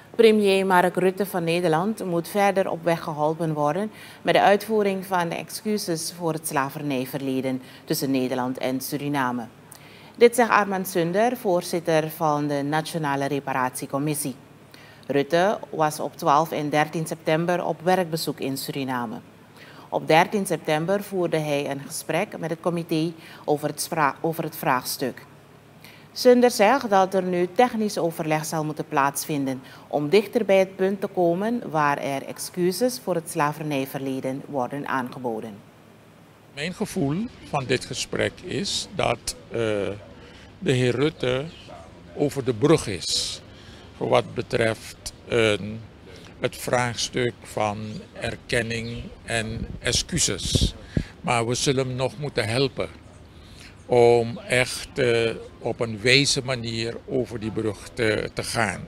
Premier Mark Rutte van Nederland moet verder op weg geholpen worden met de uitvoering van de excuses voor het slavernijverleden tussen Nederland en Suriname. Dit zegt Armand Sunder, voorzitter van de Nationale Reparatiecommissie. Rutte was op 12 en 13 september op werkbezoek in Suriname. Op 13 september voerde hij een gesprek met het comité over het vraagstuk. Sunder zegt dat er nu technisch overleg zal moeten plaatsvinden om dichter bij het punt te komen waar er excuses voor het slavernijverleden worden aangeboden. Mijn gevoel van dit gesprek is dat de heer Rutte over de brug is voor wat betreft het vraagstuk van erkenning en excuses. Maar we zullen hem nog moeten helpen om echt op een wijze manier over die brug te gaan.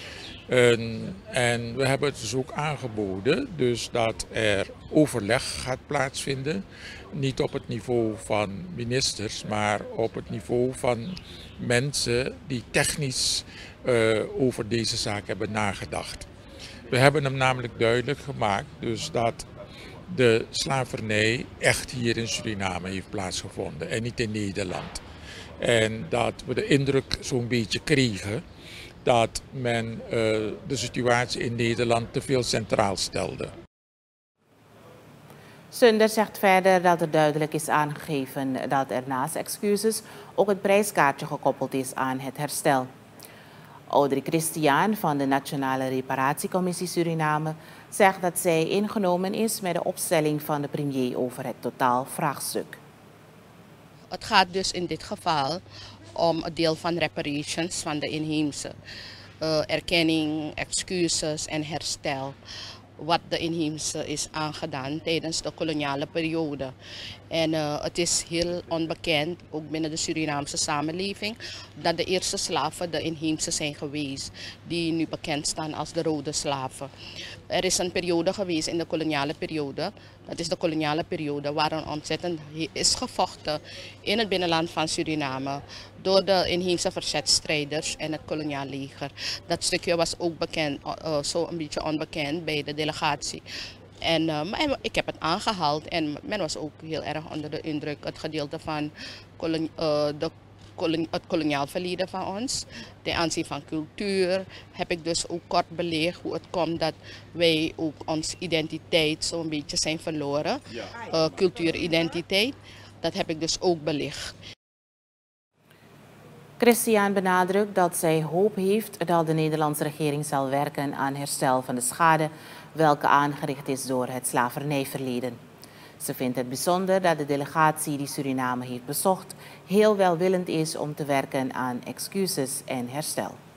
En we hebben het dus ook aangeboden, dus dat er overleg gaat plaatsvinden. Niet op het niveau van ministers, maar op het niveau van mensen die technisch over deze zaak hebben nagedacht. We hebben hem namelijk duidelijk gemaakt dus dat de slavernij echt hier in Suriname heeft plaatsgevonden en niet in Nederland. En dat we de indruk zo'n beetje kregen dat men de situatie in Nederland te veel centraal stelde. Sunder zegt verder dat er duidelijk is aangegeven dat er naast excuses ook het prijskaartje gekoppeld is aan het herstel. Audrey Christian van de Nationale Reparatiecommissie Suriname zegt dat zij ingenomen is met de opstelling van de premier over het totaalvraagstuk. Het gaat dus in dit geval om een deel van reparations van de inheemse. Erkenning, excuses en herstel. Wat de inheemse is aangedaan tijdens de koloniale periode. En het is heel onbekend, ook binnen de Surinaamse samenleving, dat de eerste slaven de inheemse zijn geweest, die nu bekend staan als de rode slaven. Er is een periode geweest in de koloniale periode, dat is de koloniale periode, waar een ontzettend is gevochten in het binnenland van Suriname door de inheemse verzetstrijders en het koloniaal leger. Dat stukje was ook bekend, zo een beetje onbekend bij de delegatie. Maar ik heb het aangehaald en men was ook heel erg onder de indruk. Het gedeelte van het koloniaal verleden van ons, ten aanzien van cultuur, heb ik dus ook kort belicht hoe het komt dat wij ook onze identiteit zo'n beetje zijn verloren. Cultuuridentiteit, dat heb ik dus ook belicht. Christian benadrukt dat zij hoop heeft dat de Nederlandse regering zal werken aan herstel van de schade welke aangericht is door het slavernijverleden. Ze vindt het bijzonder dat de delegatie die Suriname heeft bezocht heel welwillend is om te werken aan excuses en herstel.